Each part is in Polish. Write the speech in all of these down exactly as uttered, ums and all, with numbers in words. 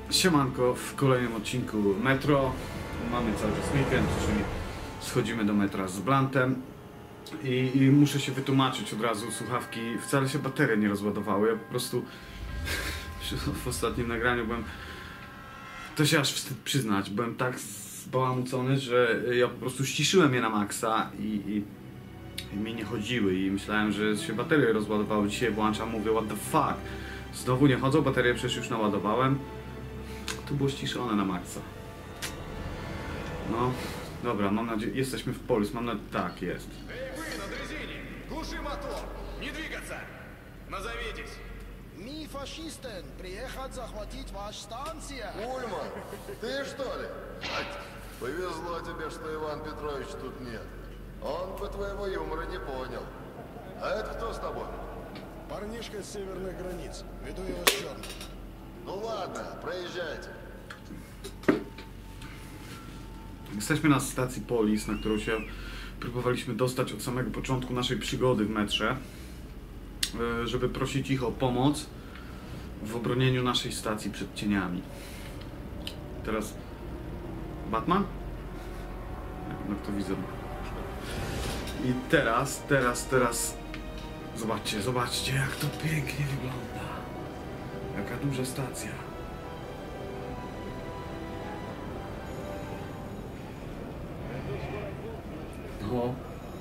Siemanko, w kolejnym odcinku Metro. Mamy cały czas weekend, czyli schodzimy do metra z Blantem i, i muszę się wytłumaczyć od razu, słuchawki wcale się baterie nie rozładowały. Ja po prostu w ostatnim nagraniu byłem, to się aż wstyd przyznać, byłem tak zbałamucony, że ja po prostu ściszyłem je na maksa i, i, i mi nie chodziły i myślałem, że się baterie rozładowały. Dzisiaj włączam, mówię what the fuck, znowu nie chodzą, baterie przecież już naładowałem. To było ściszone na maksa. No, dobra, mam nadzieję, jesteśmy w Polis, mam nadzieję, tak jest. Эй, вы на дрезине! Глуши мотор! Не двигаться! Назовитесь! Ми фашистен, приехать захватить вашу станцию. Ульман, ты что ли? Повезло тебе, что Иван Петрович тут нет. Он бы твоего юмора не понял. А это кто с тобой? Парнишка с северных границ. Веду его с черным. Ну ладно, проезжайте. Jesteśmy na stacji Polis, na którą się próbowaliśmy dostać od samego początku naszej przygody w metrze, żeby prosić ich o pomoc w obronieniu naszej stacji przed cieniami. Teraz Batman? No kto widzę. I teraz, teraz, teraz zobaczcie, zobaczcie jak to pięknie wygląda. Jaka duża stacja. No.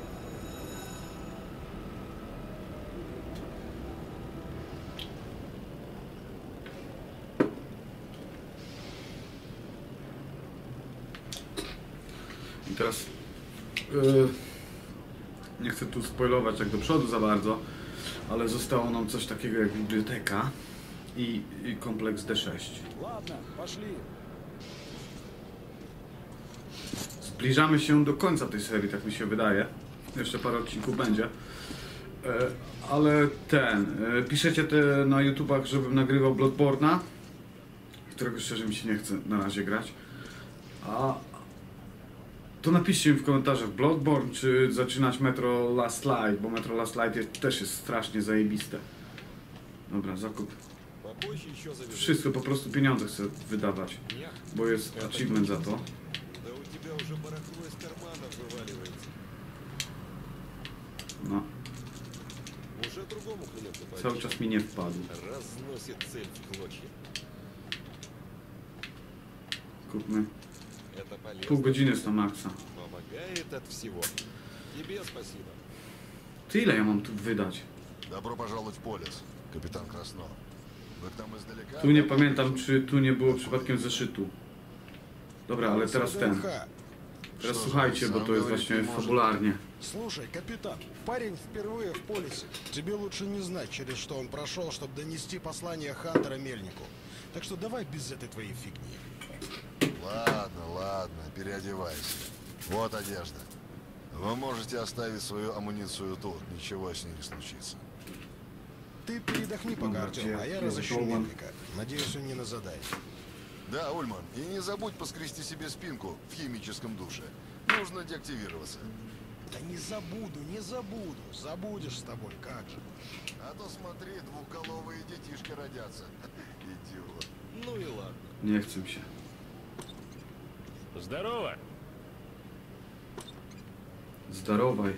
I teraz yy, nie chcę tu spoilować tak do przodu za bardzo, ale zostało nam coś takiego jak biblioteka i, i kompleks D sześć. Ладно, пошли. Zbliżamy się do końca tej serii, tak mi się wydaje. Jeszcze parę odcinków będzie. E, ale ten, e, piszecie te na YouTubach, żebym nagrywał Bloodborne'a, którego szczerze mi się nie chce na razie grać. A to napiszcie mi w komentarzach Bloodborne, czy zaczynać Metro Last Light, bo Metro Last Light jest, też jest strasznie zajebiste. Dobra, zakup. Wszystko, po prostu pieniądze chcę wydawać, bo jest achievement za to. No. Cały czas mi nie wpadł. Kupmy. Pół godziny jest na maksa. Ty ile ja mam tu wydać? Добро пожаловать в Полис, капитан Красно. Вы там издалека? Tu nie pamiętam, czy tu nie było przypadkiem zeszytu. Dobra, ale teraz ten. Teraz słuchajcie, bo to jest właśnie fabularnie. Слушай, капитан, парень впервые в полисе. Тебе лучше не знать, через что он прошел, чтобы донести послание Хантера Мельнику. Так что давай без этой твоей фигни. Ладно, ладно, переодевайся. Вот одежда. Вы можете оставить свою амуницию тут, ничего с ней не случится. Ты передохни пока, Артем, а я разыщу Мельника. Надеюсь, он не на задание. Да, Ульман, и не забудь поскрести себе спинку в химическом душе. Нужно деактивироваться. Да не забуду, не забуду. Забудешь с тобой, как же. А то смотри, двухголовые детишки родятся. Идиот. Ну и ладно. Nie chcę mi się. Здорово! Zdarowaj.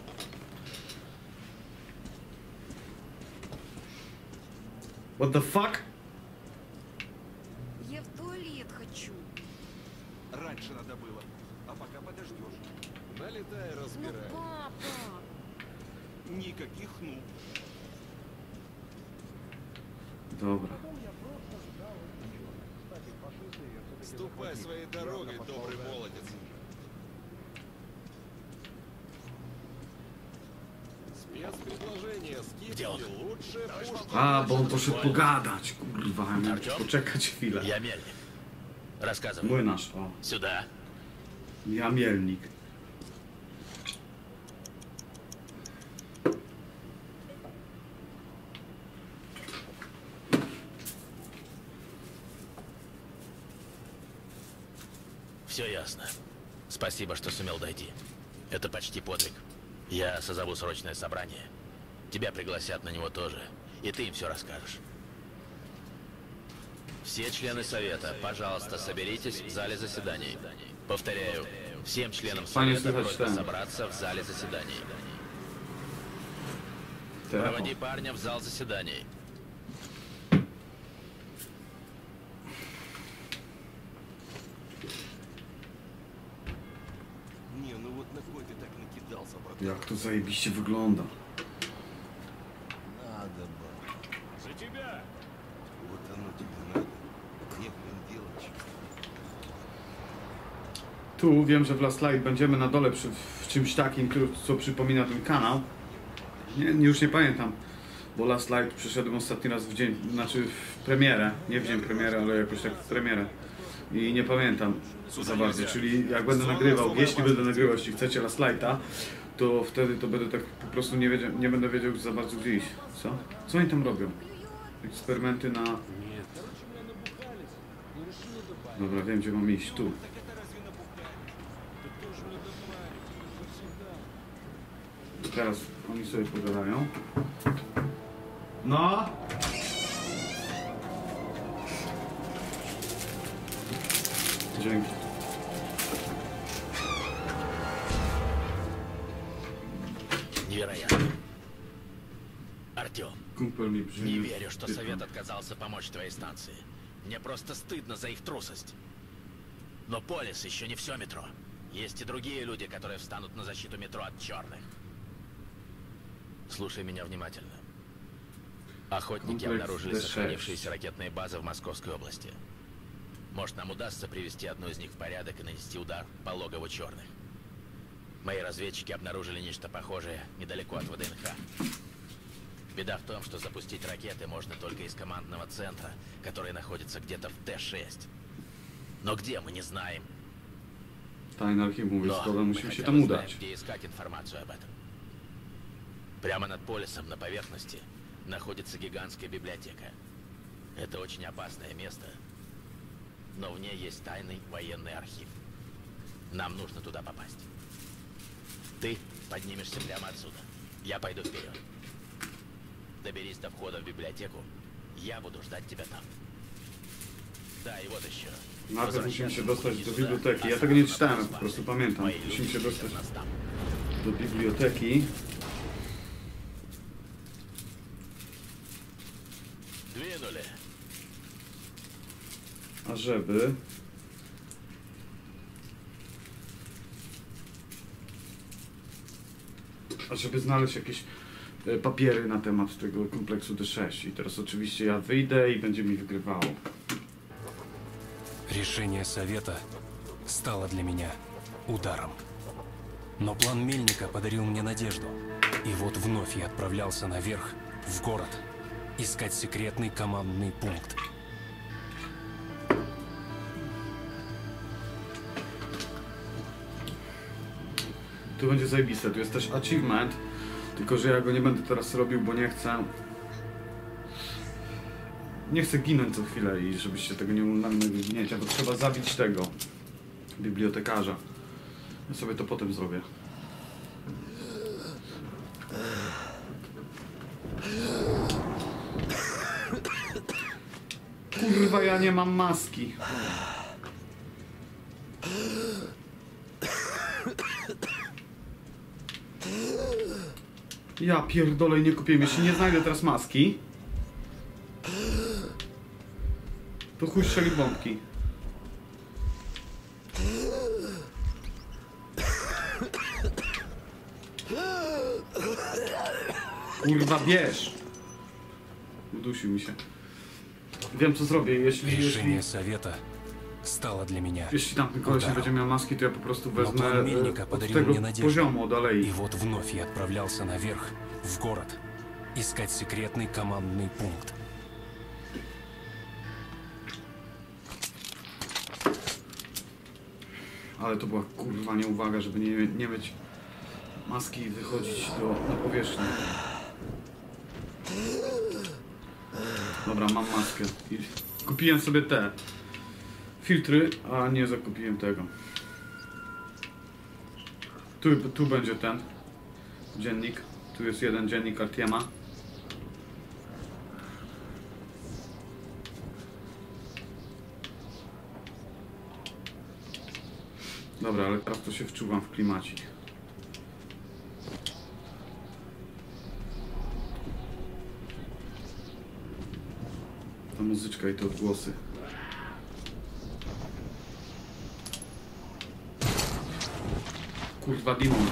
What the fuck? Я в туалет хочу. Раньше надо было. А пока подождешь. Налетай, Ну, разбирай. папа. Никаких ну. Dobra. Ступай своей дорогой, добрый молодец. Спецпредложение, скидки лучше пушки. A, bo on poszedł pogadać, kurwa, ja miałem poczekać chwilę. Я Мельник. Рассказывай. Młynarz, o. Сюда. Ja Mielnik. Все ясно. Спасибо, что сумел дойти. Это почти подвиг. Я созову срочное собрание. Тебя пригласят на него тоже. И ты им все расскажешь. Все члены Совета, пожалуйста, соберитесь в зале заседаний. Повторяю, всем членам Пане Совета слухач, просьба так. собраться в зале заседаний. Телефон. Проводи парня в зал заседаний. Не, ну вот на кой ты так накидался, брат? Jak to zajebiście wygląda. Надо бы. За тебя! Вот оно тебе надо. Нехрен делать. Tu wiem, że w Last Light będziemy na dole przy, w czymś takim, który- co przypomina ten kanał. Nie, już nie pamiętam, bo Last Light przyszedłem ostatni raz w dzień, znaczy w premierę, nie w dzień premiery, ale jakoś tak w premierę. I nie pamiętam za bardzo, czyli jak będę nagrywał, jeśli będę nagrywał, jeśli chcecie Last Lighta, to wtedy to będę tak po prostu nie, wiedział, nie będę wiedział za bardzo gdzie iść. Co? Co oni tam robią? Eksperymenty na... Dobra, wiem gdzie mam iść, tu. Teraz oni sobie pogadają. No! Dzięki. Невероятно. Артем, Kumpel mi не brzmi. верю, что Совет отказался помочь твоей станции. Мне просто стыдно за их трусость. Но Полис еще не все метро. Есть и другие люди, которые встанут на защиту метро от черных. Слушай меня внимательно. Охотники Комплекс обнаружили Д шесть. сохранившиеся ракетные базы в Московской области. Может, нам удастся привести одну из них в порядок и нанести удар по логову черных. Мои разведчики обнаружили нечто похожее недалеко от ВДНХ. Беда в том, что запустить ракеты можно только из командного центра, который находится где-то в Т шесть. Но где, мы не знаем. Tajne archiwum Но wojskowe, мы musimy się хотя tam бы знаем, udać. где искать информацию об этом. Прямо над полисом, на поверхности, находится гигантская библиотека. Это очень опасное место, но в ней есть тайный военный архив. Нам нужно туда попасть. Ты поднимешься прямо отсюда. Я пойду вперед. Доберись до входа в библиотеку. Я буду ждать тебя там. Да, и вот еще. Najpierw musimy się dostać do Сюда, biblioteki. Ja а tego nie сразу czytałem, на po базу. prostu pamiętam. Мои Musimy люди się встретят dostać нас там. do biblioteki. Двинули. A żeby... A żeby znaleźć jakieś e, papiery na temat tego kompleksu D sześć. I teraz oczywiście ja wyjdę i będzie mi wygrywało. Решение Совета стало для меня ударом. Но план Мельника подарил мне надежду. И вот вновь я отправлялся наверх, в город, искать секретный командный пункт. Tu będzie zajebiste, tu jest też achievement, tylko że ja go nie będę teraz robił, bo nie chcę... Nie chcę ginąć co chwilę i żebyście tego nie uznali mojego ginięcia, to trzeba zabić tego bibliotekarza. Ja sobie to potem zrobię. Kurwa, ja nie mam maski. Ja pierdolę, nie kupiłem. Jeśli nie znajdę teraz maski, to chuj strzeli bombki. Kurwa, bierz! Udusił mi się. Wiem co zrobię, jeśli, jeśli, Решение Совета стало для меня jeśli tamten koleś nie ударом. będzie miał maski, to ja po prostu No wezmę plan e, Milnika od pодарил tego мне надежду. poziomu, od И alei. вот вновь я отправлялся наверх, в город, искать секретный командный пункт. Ale to była kurwa nieuwaga, żeby nie, nie mieć maski i wychodzić do, na powierzchnię. Dobra, mam maskę. I kupiłem sobie te filtry, a nie zakupiłem tego. Tu, tu będzie ten dziennik. Tu jest jeden dziennik Artiema. Dobra, ale teraz to się wczuwam w klimacik. Ta muzyczka i te odgłosy. Kurwa, Dimon.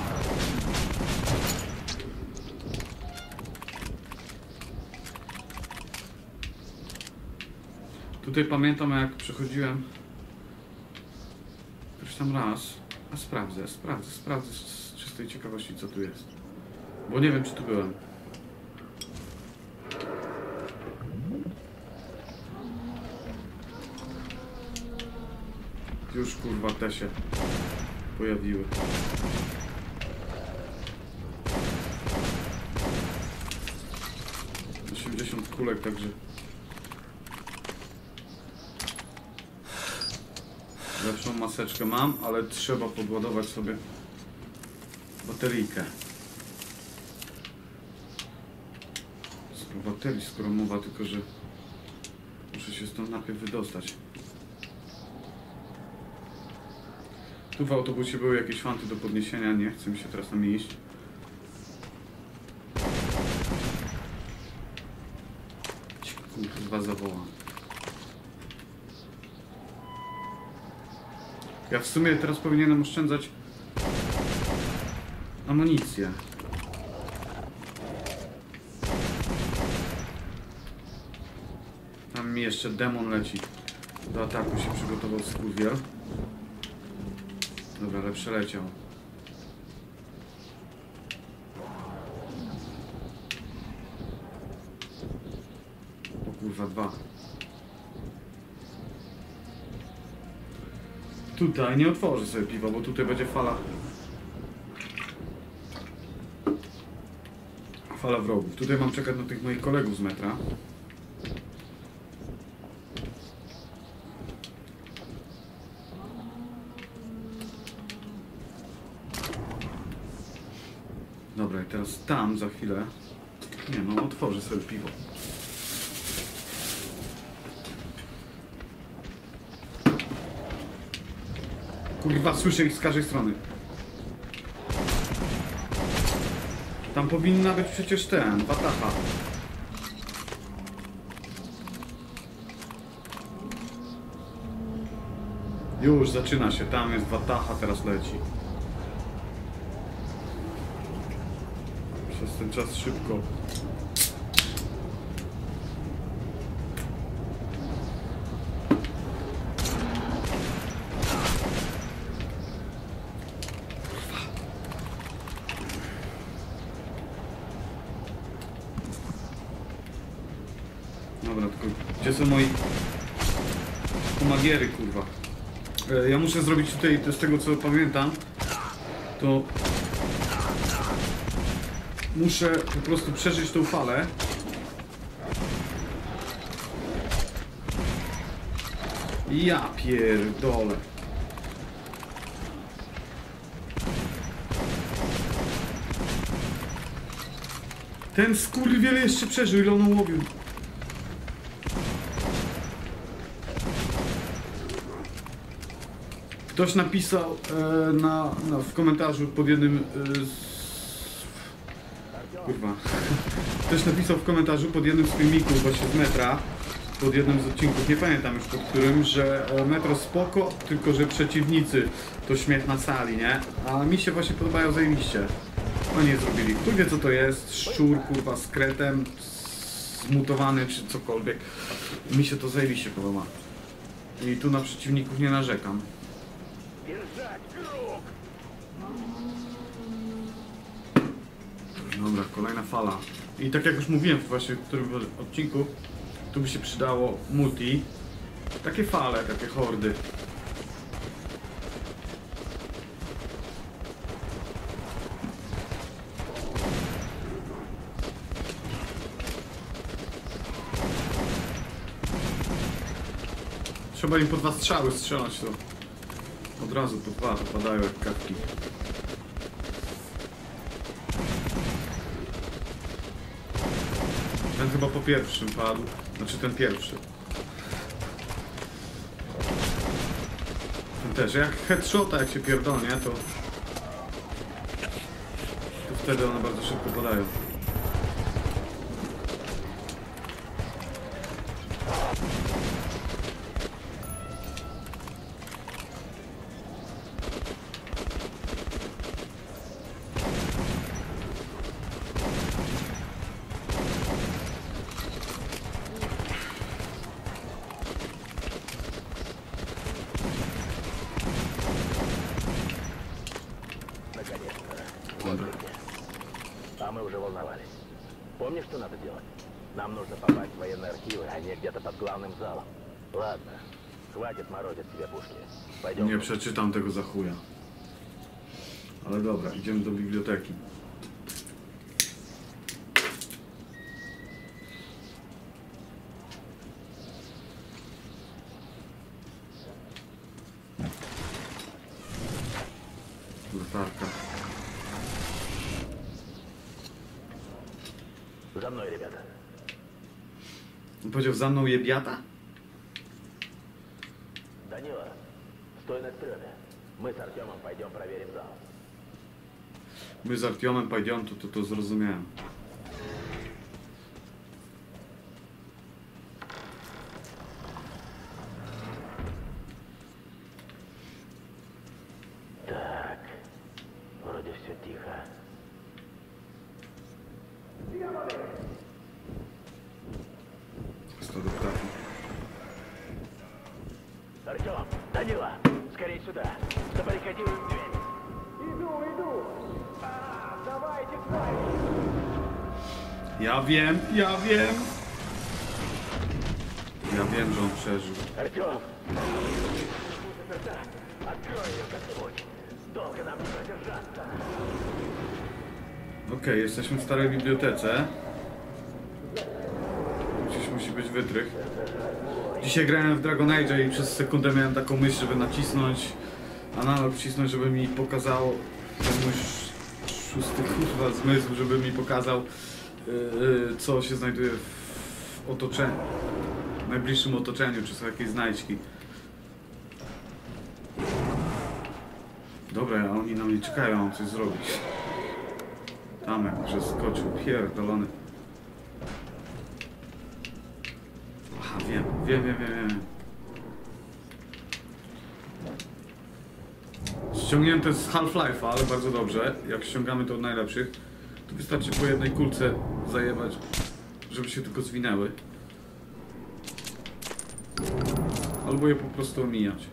Tutaj pamiętam, jak przechodziłem któryś tam raz, a sprawdzę, sprawdzę, sprawdzę z czystej ciekawości, co tu jest. Bo nie wiem, czy tu byłem. Już kurwa te się pojawiły. osiemdziesiąt kulek, także lepszą maseczkę mam, ale trzeba podładować sobie bateryjkę. Z baterii skoro mowa, tylko że muszę się stąd najpierw wydostać. Tu w autobusie były jakieś fanty do podniesienia, nie chcę mi się teraz tam iść. Kurwa zawoła. Ja w sumie teraz powinienem oszczędzać amunicję. Tam mi jeszcze demon leci. Do ataku się przygotował skurwiel. Dobra, ale przeleciał. O kurwa, dwa. Tutaj nie otworzę sobie piwa, bo tutaj będzie fala. Fala wrogów. Tutaj mam czekać na tych moich kolegów z metra. Dobra, i teraz tam za chwilę. Nie no, otworzę sobie piwo. Kurwa, słyszę ich z każdej strony. Tam powinna być przecież ten, Wataha. Już zaczyna się, tam jest Wataha, teraz leci. Przez ten czas szybko. Dobra, tylko gdzie są moi pomagiery, kurwa? E, ja muszę zrobić tutaj, z tego co pamiętam, to muszę po prostu przeżyć tą falę. Ja pierdolę. Ten skurwiel jeszcze przeżył, ile on łowił. Ktoś napisał e, na, na, w komentarzu pod jednym e, z... Kurwa. Ktoś napisał w komentarzu pod jednym z filmików właśnie z metra, pod jednym z odcinków, nie pamiętam już pod którym, że metro spoko, tylko że przeciwnicy to śmiech na sali, nie? A mi się właśnie podobają zajebiście. Oni je zrobili. Kto wie co to jest? Szczur, kurwa, z kretem, zmutowany czy cokolwiek. Mi się to zajebiście podoba. I tu na przeciwników nie narzekam. Dobra, kolejna fala. I tak jak już mówiłem właśnie w którym odcinku, tu by się przydało multi. Takie fale, takie hordy. Trzeba im po dwa strzały strzelać, to od razu po dwa to padają jak kapki. Ten chyba po pierwszym padł, znaczy ten pierwszy. Ten też. Jak headshota, jak się pierdolnie, to... to wtedy one bardzo szybko padają. А мы уже волновались. Помнишь, что надо делать? Нам нужно попасть в военные архивы, они где-то под главным залом. Ладно, хватит морозить себе пушки. Пойдем. Nie przeczytam tego za chuja. Ale dobra, idziemy do biblioteki. Latarka. За мной, ребята. On powiedział za mną jebiata? Данила, стой на стреме. Мы с Артемом пойдем проверим зал. My z Artiomem Pajdion, to, to to zrozumiałem. Так, вроде все тихо. Stado ptaków. Артем, Данила, скорее сюда. Забаррикадируем дверь. Иду, иду. А, давайте, давайте. Ja wiem, ja wiem. Ja wiem, że on przeżył. Артем, открой ее как-нибудь. Долго нам не продержаться. Okej, jesteśmy w starej bibliotece. Gdzieś musi być wytrych. Dzisiaj grałem w Dragon Age i przez sekundę miałem taką myśl, żeby nacisnąć analog, wcisnąć, żeby mi pokazało ten mój szósty kurwa zmysł, żeby mi pokazał yy, co się znajduje w otoczeniu, w najbliższym otoczeniu, czy są jakieś znajdźki. Dobra, oni na mnie czekają, mam coś zrobić. Tam jak przeskoczył, pierdolony. Aha, wiem, wiem, wiem, wiem, wiem. Ściągnięte z Half-Life'a, ale bardzo dobrze. Jak ściągamy to od najlepszych, to wystarczy po jednej kulce zajebać, żeby się tylko zwinęły. Albo je po prostu omijać.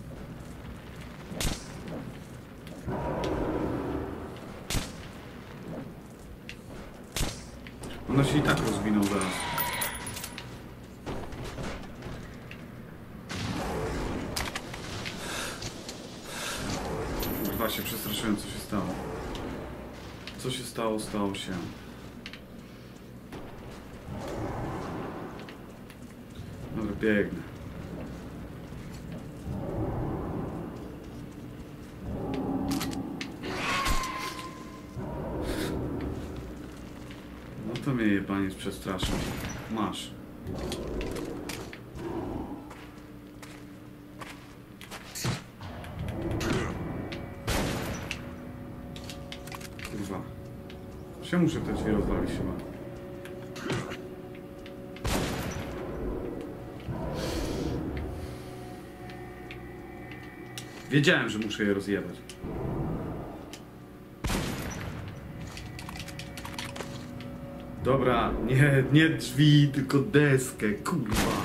Ona się i tak rozwiną zaraz. Kurwa, się przestraszyłem, co się stało. Co się stało, stało się. Dobra, biegnę. No to mnie jebaniec przestraszył. Masz. Kurwa. Się muszę te drzwi rozwalić chyba. Wiedziałem, że muszę je rozjebać. Dobra, nie, nie drzwi, tylko deskę, kurwa.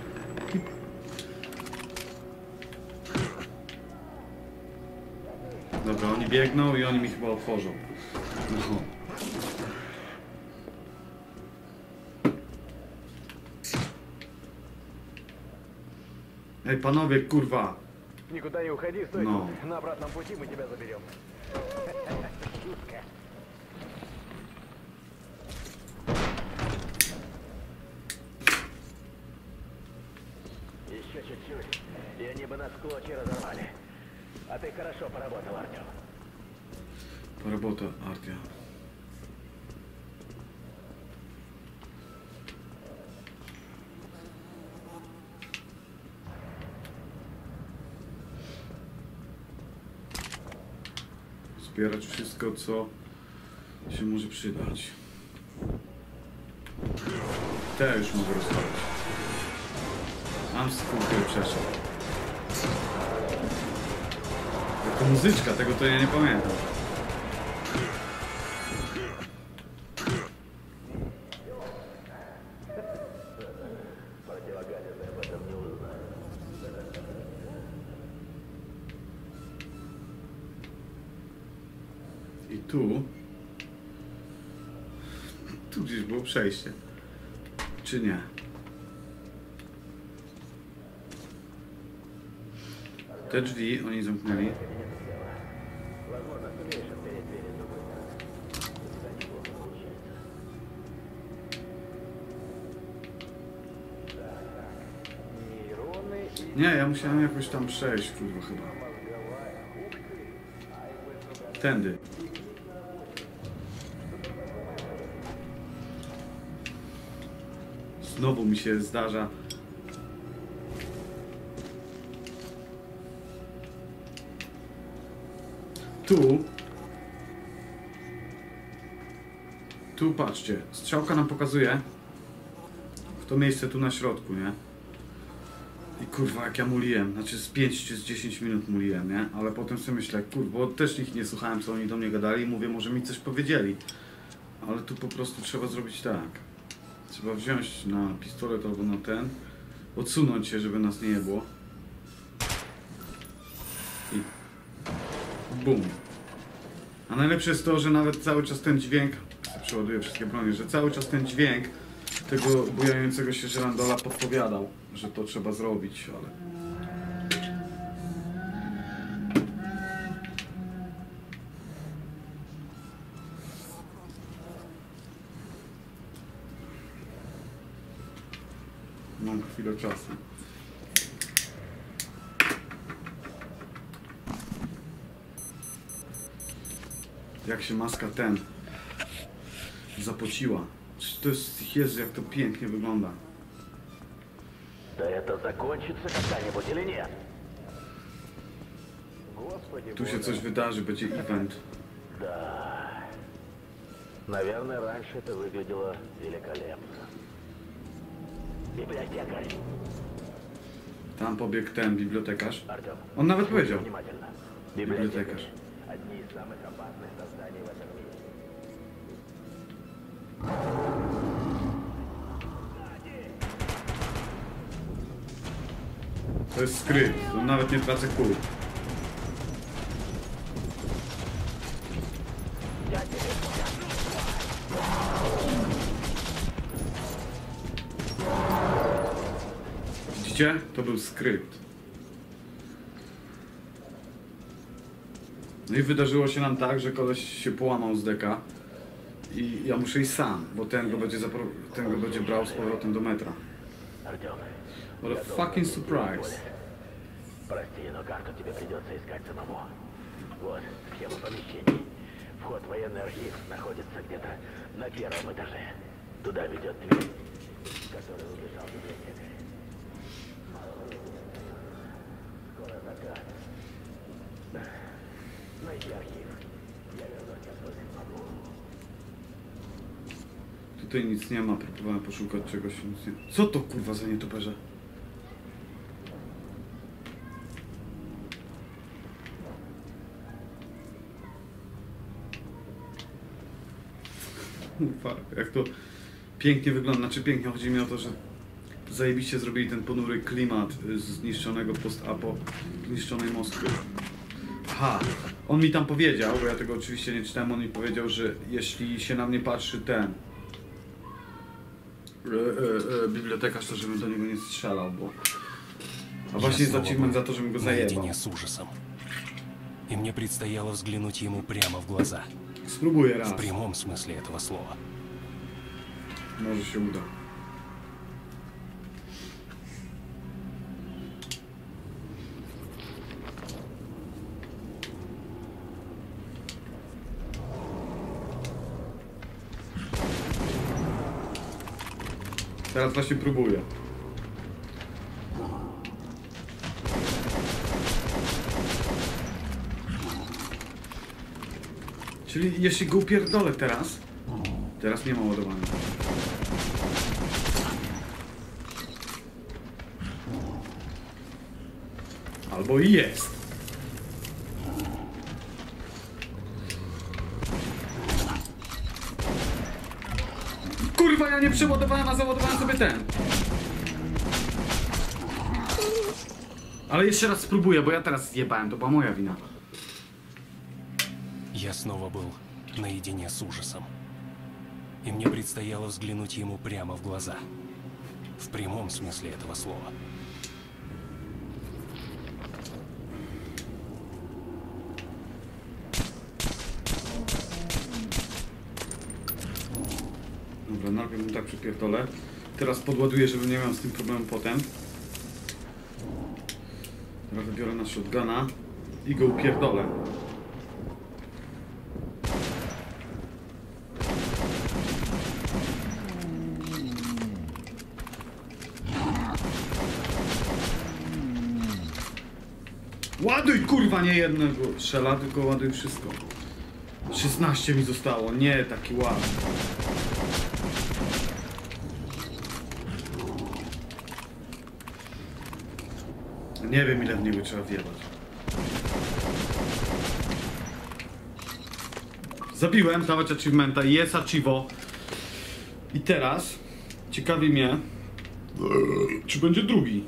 Dobra, oni biegną i oni mi chyba otworzą. No. Ej, panowie, kurwa. Никуда не уходи, стой No. тут. На обратном пути мы тебя заберем. Шутка. Еще чуть-чуть, и они бы нас в клочья разорвали. А ты хорошо поработал, Артем. Работа, Артия. zbierać wszystko, co się może przydać. Te już mogę rozwalić. Mam skórkę przeszedł. Jako muzyczka, tego to ja nie pamiętam. I tu... Tu gdzieś było przejście. Czy nie? Te drzwi oni zamknęli. Nie, ja musiałem jakoś tam przejść, kurwa, chyba. Tędy. Znowu mi się zdarza. Tu. Tu patrzcie. Strzałka nam pokazuje w to miejsce tu na środku, nie? I kurwa, jak ja muliłem, znaczy z pięć czy z dziesięć minut muliłem, nie? Ale potem sobie myślę, kurwa, bo też ich nie słuchałem, co oni do mnie gadali i mówię, może mi coś powiedzieli. Ale tu po prostu trzeba zrobić tak. Trzeba wziąć na pistolet albo na ten, odsunąć się, żeby nas nie było. I bum. A najlepsze jest to, że nawet cały czas ten dźwięk, przeładuję wszystkie bronie, że cały czas ten dźwięk tego bujającego się żyrandola podpowiadał, że to trzeba zrobić, ale... Mam chwilę czasu. Jak się maska ten zapociła. To jest, Jezu, jak to pięknie wygląda. Да это закончится когда-нибудь или нет? Tu się coś wydarzy, będzie event. Да. Наверное, раньше это выглядело великолепно. Библиотекарь. Tam pobiegł ten bibliotekarz. Артем, On nawet powiedział. внимательно. Библиотекарь. Одни из самых опасных созданий в этом мире. To jest skrypt, on nawet nie tracę kul. Widzicie? To był skrypt. No i wydarzyło się nam tak, że koleś się połamał z deka i ja muszę iść sam, bo ten go będzie, zapro... ten go będzie brał z powrotem do metra. Артем, What a fucking surprise. прости, но карту тебе придется искать самому. Вот, схема помещений. Вход в военный архив находится где-то на первом этаже. Туда ведет дверь, в которой убежал библиотекарь. Скоро закат. Найди архив. Я вернусь, как только смогу. Tutaj nic nie ma, próbowałem poszukać czegoś, nic nie... Co to kurwa za nietoperze? Fuck, jak to pięknie wygląda, znaczy pięknie, chodzi mi o to, że zajebiście zrobili ten ponury klimat zniszczonego post-apo, zniszczonej Moskwy. Aha, on mi tam powiedział, bo ja tego oczywiście nie czytałem, on mi powiedział, że jeśli się na mnie patrzy ten e, e, e, bibliotekarz, to żebym do niego nie strzelał, bo... A właśnie jest achievement za to, żebym go zajebał. Наедине с ужасом. И мне предстояло взглянуть ему прямо в глаза. Spróbuję В raz, прямом смысле этого слова. może się uda. Teraz właśnie próbuję. Czyli jeśli go upierdolę teraz, teraz nie ma ładowania. Albo i jest. Kurwa, ja nie przeładowałem, a załadowałem sobie ten. Ale jeszcze raz spróbuję, bo ja teraz zjebałem, to była moja wina. Я снова был наедине с ужасом. И мне предстояло взглянуть ему прямо в глаза. В прямом смысле этого слова. Dobra, najpierw mu tak przypierdolę. Teraz podładuję, żeby nie miał z tym problemu potem. Teraz wybiorę na shotguna i go upierdolę. Ładuj, kurwa, nie jednego strzela, tylko ładuj wszystko. szesnaście mi zostało, nie taki ład. Nie wiem, ile w niego trzeba wjebać. Zabiłem, dawać achievementa, jest achievo. I teraz ciekawi mnie, czy będzie drugi.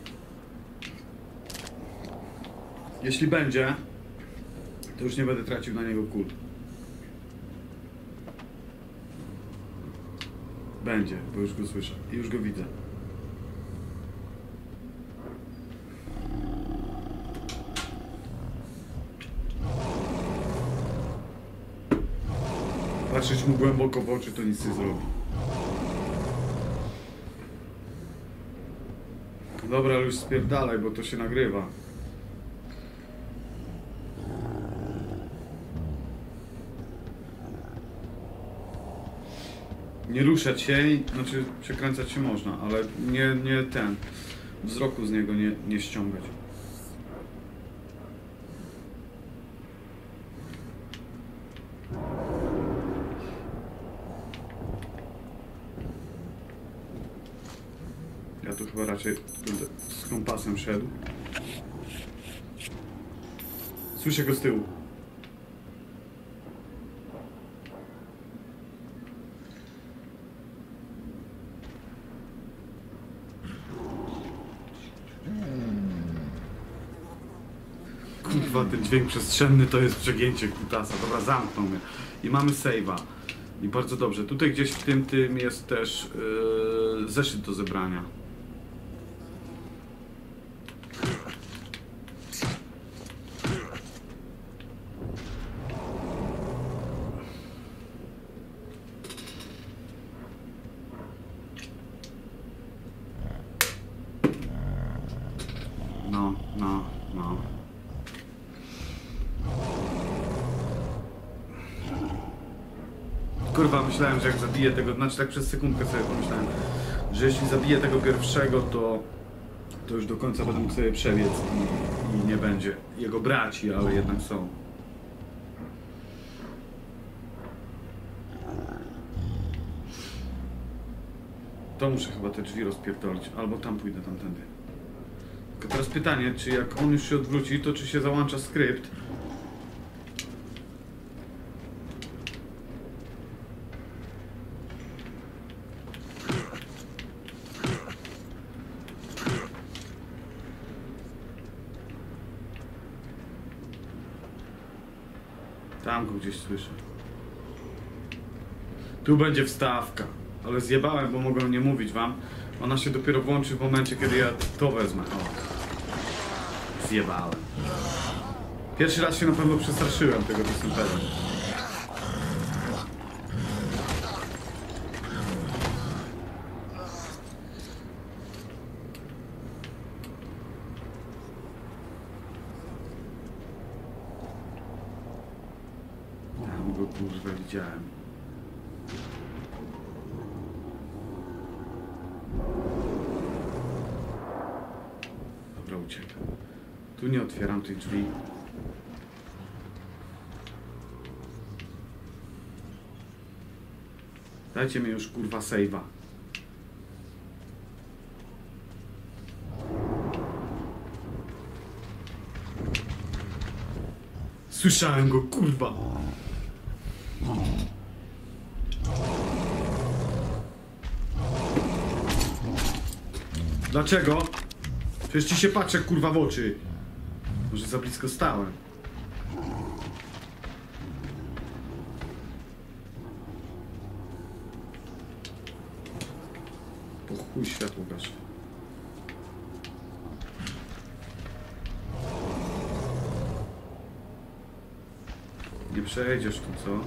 Jeśli będzie, to już nie będę tracił na niego kul. Będzie, bo już go słyszę i już go widzę. Patrzeć mu głęboko w oczy, to nic nie zrobi. Dobra, ale już spierdalaj, bo to się nagrywa. Nie ruszać się, znaczy przekręcać się można, ale nie, nie ten, wzroku z niego nie, nie ściągać. Ja tu chyba raczej będę z kompasem szedł. Słyszę go z tyłu. Kurwa, ten dźwięk przestrzenny to jest przegięcie kutasa. Dobra, zamknął mnie. I mamy save'a. I bardzo dobrze. Tutaj gdzieś w tym tym jest też yy, zeszyt do zebrania. No, no, no. Kurwa, myślałem, że jak zabiję tego, znaczy tak przez sekundkę sobie pomyślałem, że jeśli zabiję tego pierwszego, to to już do końca będę mógł sobie przebiec i, i nie będzie jego braci, ale jednak są. To muszę chyba te drzwi rozpierdolić, albo tam pójdę, tamtędy. Tylko teraz pytanie, czy jak on już się odwróci, to czy się załącza skrypt? Tam go gdzieś słyszę. Tu będzie wstawka. Ale zjebałem, bo mogłem nie mówić wam. Ona się dopiero włączy w momencie, kiedy ja to wezmę. O. Zjebałem. Pierwszy raz się na pewno przestraszyłem tego disempera. Tam go kurwa widziałem. Dobra, uciekam. Tu nie otwieram tych drzwi. Dajcie mi już kurwa save'a. Słyszałem go, kurwa. Dlaczego? Przecież ci się patrzę, kurwa, w oczy. Może za blisko stałem. Po chuj światło gaszę. Nie przejdziesz tu, co?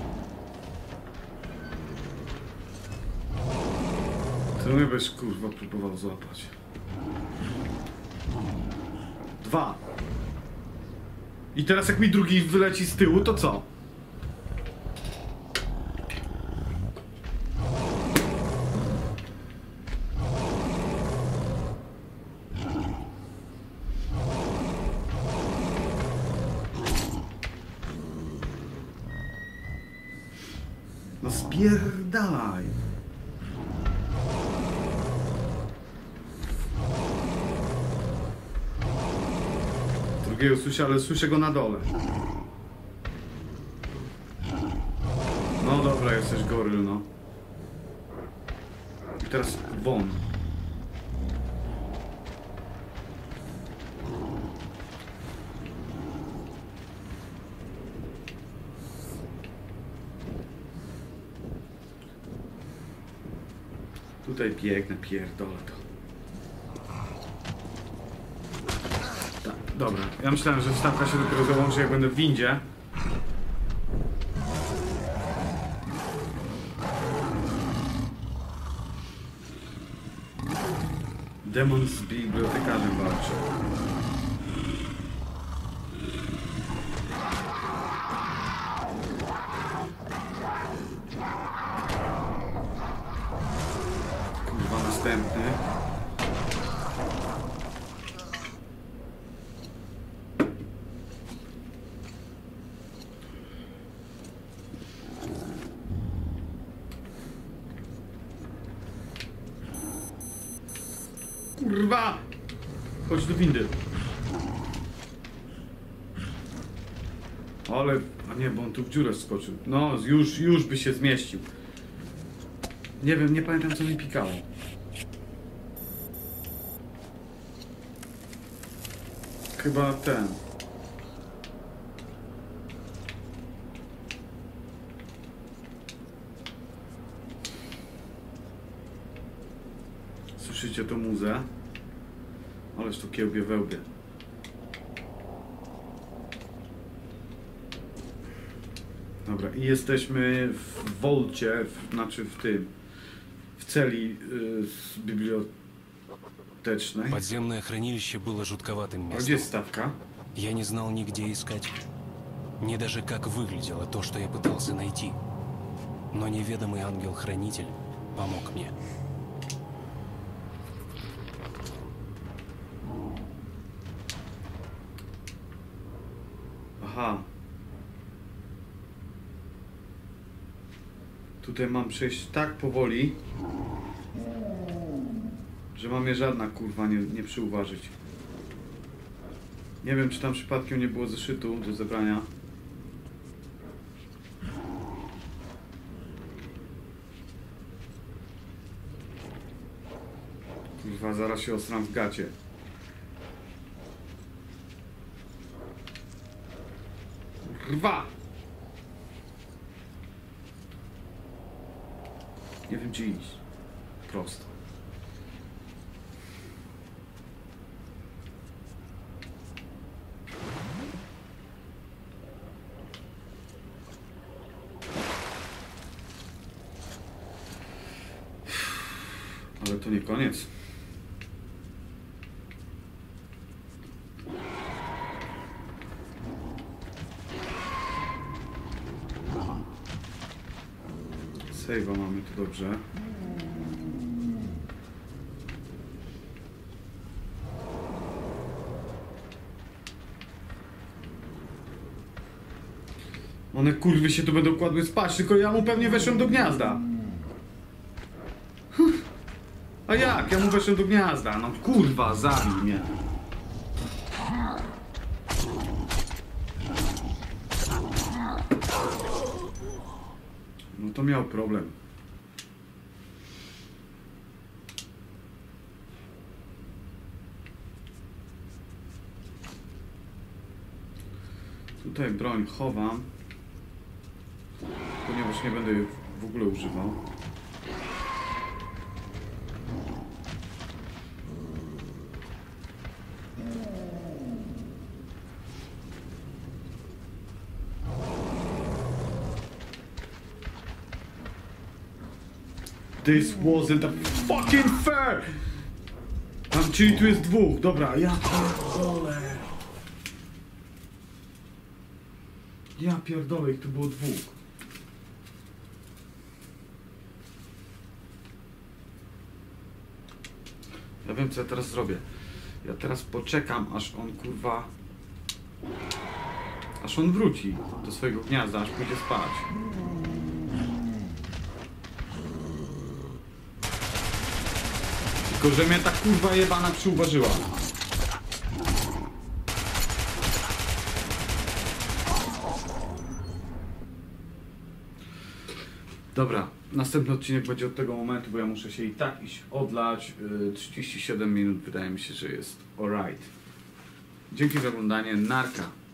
Ty mnie byś, kurwa, próbował złapać. Dwa. I teraz jak mi drugi wyleci z tyłu, to co? No spierdalaj. Drugiego słyszę, ale słyszę go na dole. No dobra, jesteś goryl, no. I teraz won. Tutaj biegnę, pierdolę to. Tak, dobra. Ja myślałem, że wstawka się dopiero załączy, jak będę w windzie. Demon z bibliotekarzem walczy. Kurwa, następny. Kurwa! Chodź do windy. Ale... A nie, bo on tu w dziurę wskoczył. No, już, już by się zmieścił. Nie wiem, nie pamiętam, co mi pikało. Chyba ten. Słyszycie tą muzę? Ależ to kiełbie wełbie. Dobra, i jesteśmy w wolcie, w, znaczy w tym, w celi y, bibliotecznej. Подземное хранилище было жутковатым A gdzie jest местом. stawka? Я не знал ни где искать, ни даже как выглядело то, что я пытался найти. Но неведомый ангел-хранитель помог мне. Aha. Tutaj mam przejść tak powoli, że mam je żadna kurwa nie, nie przyuważyć. Nie wiem, czy tam przypadkiem nie było zeszytu do zebrania. Kurwa, zaraz się osram w gacie. Kurwa! Nie wiem, gdzie iść. Prosto. Ale to nie koniec. Save'a mamy tu dobrze. One kurwy się tu będą kładły spać, tylko ja mu pewnie weszłem do gniazda. A jak? Ja mu weszłem do gniazda. No kurwa, zabij mnie. No to miał problem. Tutaj broń chowam, ponieważ nie będę jej w ogóle używał. This wasn't a fucking fair! Tam, czyli tu jest dwóch, dobra, ja pierdolę. Ja pierdolę, ich tu było dwóch. Ja wiem, co ja teraz zrobię. Ja teraz poczekam, aż on, kurwa... Aż on wróci do swojego gniazda, aż pójdzie spać. Tylko, że mnie ta kurwa jebana przyuważyła. Dobra, następny odcinek będzie od tego momentu, bo ja muszę się i tak iść odlać. trzydzieści siedem minut, wydaje mi się, że jest alright. Dzięki za oglądanie, narka.